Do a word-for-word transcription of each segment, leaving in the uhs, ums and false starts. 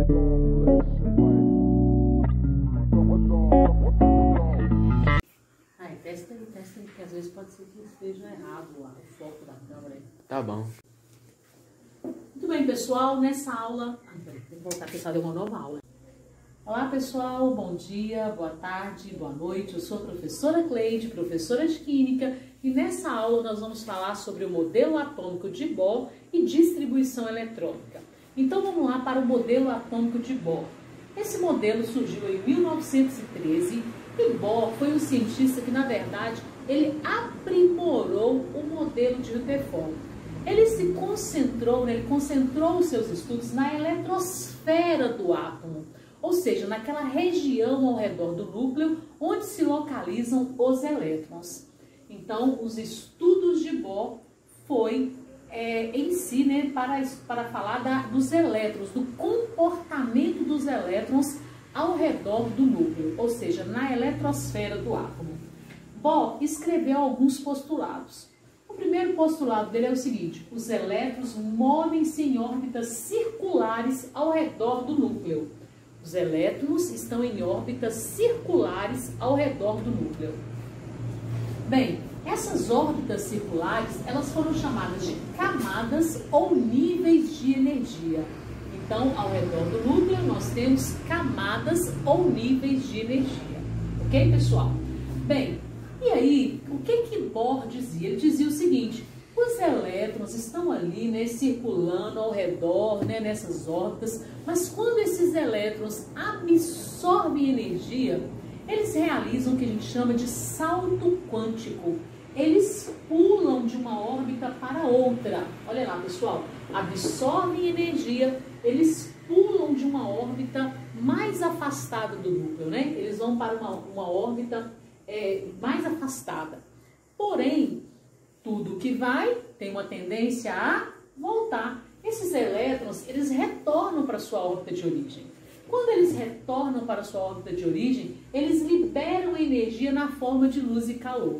Ai, testa aí, testa aí, porque às vezes pode ser que esteja errado lá, o foco da câmera aí. Tá bom. Muito bem, pessoal, nessa aula... Ai, peraí, tem que voltar aqui para fazer uma nova aula. Olá, pessoal, bom dia, boa tarde, boa noite. Eu sou a professora Cleide, professora de Química, e nessa aula nós vamos falar sobre o modelo atômico de Bohr e distribuição eletrônica. Então vamos lá para o modelo atômico de Bohr. Esse modelo surgiu em mil novecentos e treze e Bohr foi um cientista que, na verdade, ele aprimorou o modelo de Rutherford. Ele se concentrou, né, ele concentrou os seus estudos na eletrosfera do átomo, ou seja, naquela região ao redor do núcleo onde se localizam os elétrons. Então, os estudos de Bohr foi é, em si, né, para, para falar da, dos elétrons, do comportamento dos elétrons ao redor do núcleo, ou seja, na eletrosfera do átomo. Bohr escreveu alguns postulados. O primeiro postulado dele é o seguinte: os elétrons movem-se em órbitas circulares ao redor do núcleo. Os elétrons estão em órbitas circulares ao redor do núcleo. Bem, essas órbitas circulares, elas foram chamadas de camadas ou níveis de energia. Então, ao redor do núcleo, nós temos camadas ou níveis de energia. Ok, pessoal? Bem, e aí, o que que Bohr dizia? Ele dizia o seguinte: os elétrons estão ali, né, circulando ao redor, né, nessas órbitas, mas quando esses elétrons absorvem energia, eles realizam o que a gente chama de salto quântico. Eles pulam de uma órbita para outra. Olha lá, pessoal, absorvem energia, eles pulam de uma órbita mais afastada do núcleo, né? Eles vão para uma, uma órbita é, mais afastada. Porém, tudo que vai tem uma tendência a voltar. Esses elétrons, eles retornam para a sua órbita de origem. Quando eles retornam para a sua órbita de origem, eles liberam energia na forma de luz e calor.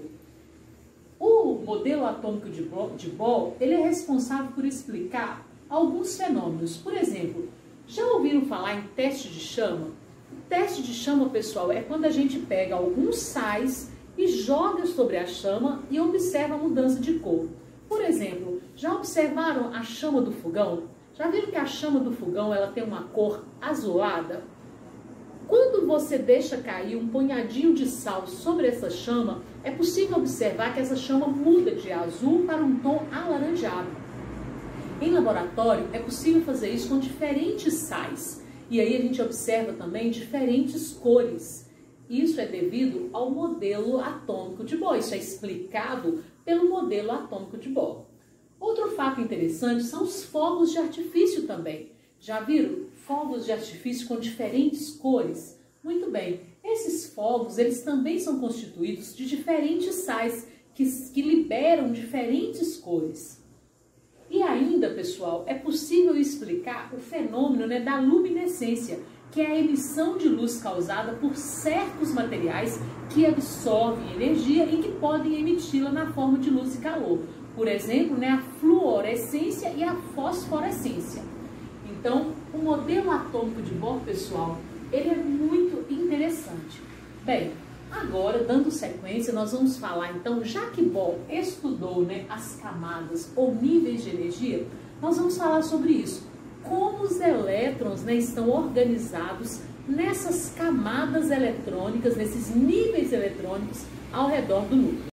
O modelo atômico de Bohr, de Bohr, ele é responsável por explicar alguns fenômenos. Por exemplo, já ouviram falar em teste de chama? O teste de chama, pessoal, é quando a gente pega alguns sais e joga sobre a chama e observa a mudança de cor. Por exemplo, já observaram a chama do fogão? Já viram que a chama do fogão ela tem uma cor azulada? Quando você deixa cair um punhadinho de sal sobre essa chama, é possível observar que essa chama muda de azul para um tom alaranjado. Em laboratório, é possível fazer isso com diferentes sais. E aí a gente observa também diferentes cores. Isso é devido ao modelo atômico de Bohr. Isso é explicado pelo modelo atômico de Bohr. Outro fato interessante são os fogos de artifício também. Já viram? Fogos de artifício com diferentes cores. Muito bem, esses fogos eles também são constituídos de diferentes sais que, que liberam diferentes cores. E ainda, pessoal, é possível explicar o fenômeno, né, da luminescência, que é a emissão de luz causada por certos materiais que absorvem energia e que podem emiti-la na forma de luz e calor. Por exemplo, né, a fluorescência e a fosforescência. Então, o modelo atômico de Bohr, pessoal, ele é muito interessante. Bem, agora, dando sequência, nós vamos falar, então, já que Bohr estudou, né, as camadas ou níveis de energia, nós vamos falar sobre isso. Como os elétrons, né, estão organizados nessas camadas eletrônicas, nesses níveis eletrônicos ao redor do núcleo.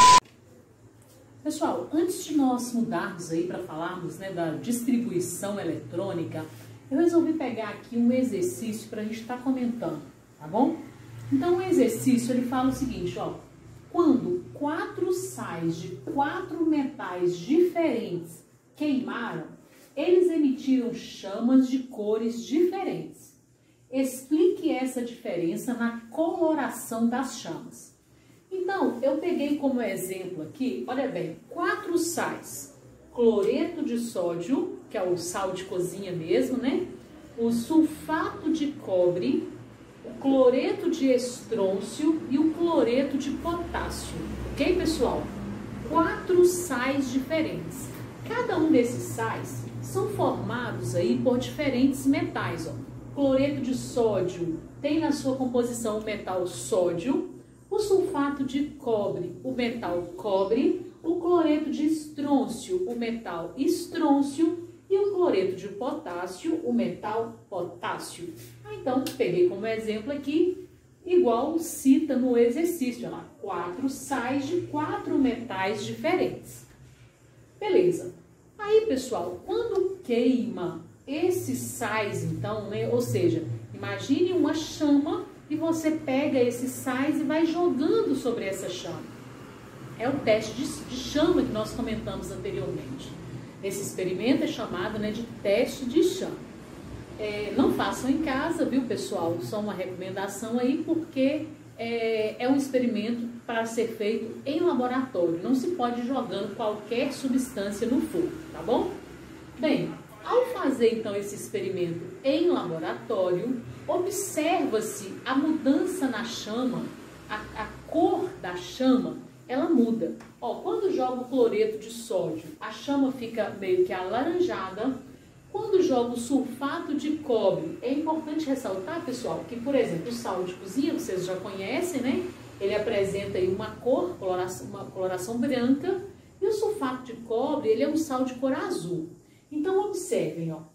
Pessoal, antes de nós mudarmos aí para falarmos, né, da distribuição eletrônica, eu resolvi pegar aqui um exercício para a gente estar tá comentando, tá bom? Então, o exercício ele fala o seguinte, ó: quando quatro sais de quatro metais diferentes queimaram, eles emitiram chamas de cores diferentes. Explique essa diferença na coloração das chamas. Então, eu peguei como exemplo aqui, olha bem, quatro sais. Cloreto de sódio, que é o sal de cozinha mesmo, né? O sulfato de cobre, o cloreto de estrôncio e o cloreto de potássio. Ok, pessoal? Quatro sais diferentes. Cada um desses sais são formados formados aí por diferentes metais, ó. Cloreto de sódio tem na sua composição o metal sódio, o sulfato de cobre, o metal cobre, o cloreto de estrôncio, o metal estrôncio, e o cloreto de potássio, o metal potássio. Ah, então, peguei como exemplo aqui, igual cita no exercício, olha lá, quatro sais de quatro metais diferentes. Beleza. Aí, pessoal, quando queima esses sais, então, né, ou seja, imagine uma chama e você pega esses sais e vai jogando sobre essa chama. É o teste de, de chama que nós comentamos anteriormente. Esse experimento é chamado, né, de teste de chama. É, não façam em casa, viu, pessoal? Só uma recomendação aí, porque é, é um experimento para ser feito em laboratório. Não se pode ir jogando qualquer substância no fogo, tá bom? Bem, ao fazer então esse experimento em laboratório, observa-se a mudança na chama, a, a cor da chama, ela muda. Ó, quando joga o cloreto de sódio, a chama fica meio que alaranjada. Quando joga o sulfato de cobre, é importante ressaltar, pessoal, que, por exemplo, o sal de cozinha, vocês já conhecem, né? Ele apresenta aí uma cor, coloração, uma coloração branca, e o sulfato de cobre, ele é um sal de cor azul. Então, observem, ó,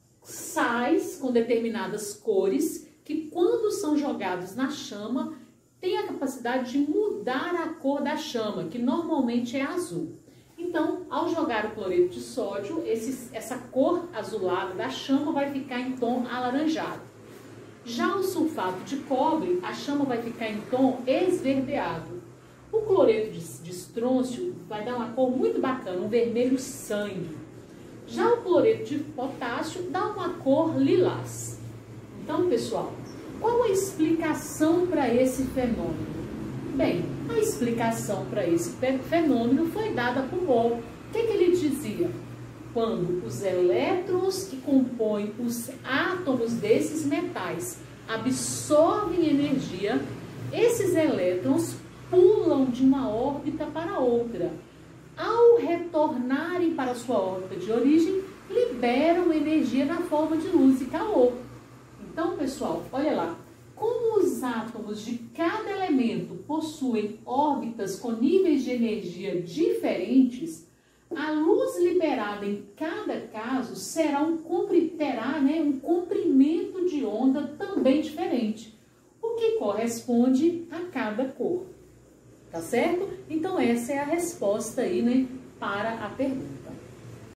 sais com determinadas cores, que quando são jogados na chama, tem a capacidade de mudar a cor da chama, que normalmente é azul. Então, ao jogar o cloreto de sódio, esse, essa cor azulada da chama vai ficar em tom alaranjado. Já o sulfato de cobre, a chama vai ficar em tom esverdeado. O cloreto de, de estrôncio vai dar uma cor muito bacana, um vermelho sangue. Já o cloreto de potássio dá uma cor lilás. Então, pessoal, qual a explicação para esse fenômeno? Bem, a explicação para esse fenômeno foi dada por Bohr. O que, que ele dizia? Quando os elétrons que compõem os átomos desses metais absorvem energia, esses elétrons pulam de uma órbita para outra. Ao retornarem para sua órbita de origem, liberam energia na forma de luz e calor. Então, pessoal, olha lá, como os átomos de cada elemento possuem órbitas com níveis de energia diferentes, a luz liberada em cada caso será um, terá, né, um comprimento de onda também diferente, o que corresponde a cada cor. Tá certo? Então, essa é a resposta aí, né, para a pergunta.